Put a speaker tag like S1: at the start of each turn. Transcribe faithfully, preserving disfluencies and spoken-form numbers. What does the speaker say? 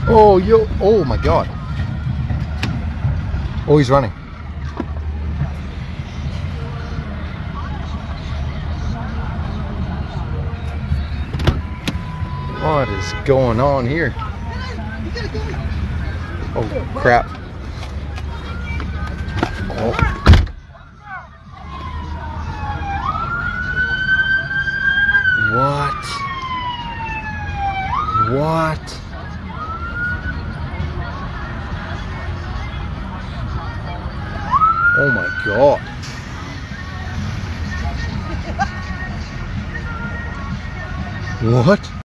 S1: Oh, yo. Oh my God. Oh, he's running. What is going on here? Oh, crap. Oh. What? What? Oh my God. What?